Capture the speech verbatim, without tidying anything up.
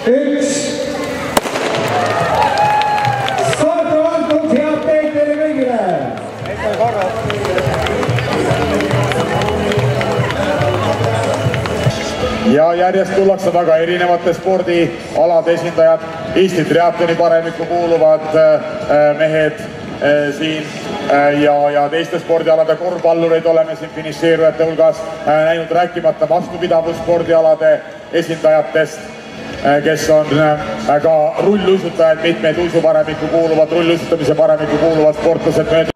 üks. Start on antud, head teed teile kõigile! Ja järjest tullakse taga erinevate spordialade esindajad, Eesti triatloni paremikku kuuluvad mehed siin ja, ja teiste spordialade korvpallureid oleme siin finišeerujate hulgas näinud, rääkimata vastupidavusspordialade esindajatest, kes on ka rulluisutajad, mitmeid uisuparemikku kuuluvad, rulluisutamise paremikku kuuluvad sportlased.